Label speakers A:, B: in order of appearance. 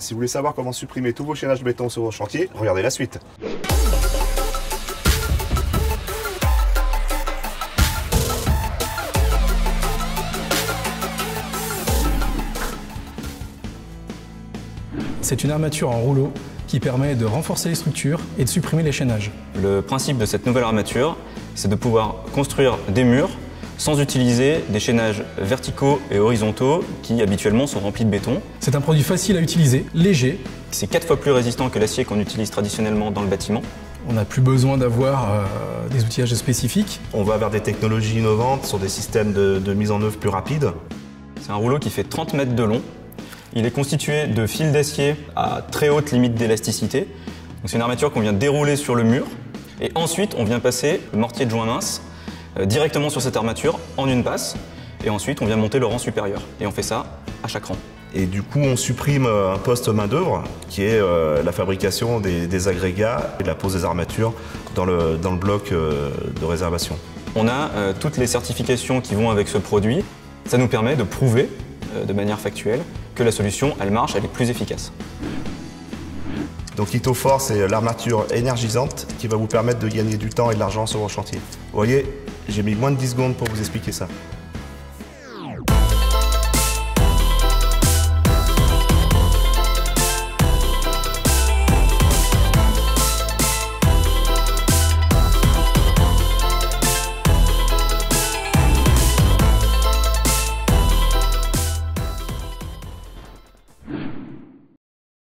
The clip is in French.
A: Si vous voulez savoir comment supprimer tous vos chaînages béton sur vos chantiers, regardez la suite.
B: C'est une armature en rouleau qui permet de renforcer les structures et de supprimer les chaînages.
C: Le principe de cette nouvelle armature, c'est de pouvoir construire des murs sans utiliser des chaînages verticaux et horizontaux qui habituellement sont remplis de béton.
B: C'est un produit facile à utiliser, léger.
C: C'est 4 fois plus résistant que l'acier qu'on utilise traditionnellement dans le bâtiment.
B: On n'a plus besoin d'avoir des outillages spécifiques.
A: On va vers des technologies innovantes sur des systèmes de mise en œuvre plus rapides.
C: C'est un rouleau qui fait 30 mètres de long. Il est constitué de fils d'acier à très haute limite d'élasticité. C'est une armature qu'on vient dérouler sur le mur et ensuite on vient passer le mortier de joint mince directement sur cette armature en une passe et ensuite on vient monter le rang supérieur et on fait ça à chaque rang.
A: Et du coup on supprime un poste main d'œuvre qui est la fabrication des agrégats et la pose des armatures dans le bloc de réservation.
C: On a toutes les certifications qui vont avec ce produit. Ça nous permet de prouver de manière factuelle que la solution elle marche, elle est plus efficace.
A: Donc Itofor, c'est l'armature énergisante qui va vous permettre de gagner du temps et de l'argent sur vos chantiers. Vous voyez, j'ai mis moins de 10 secondes pour vous expliquer ça.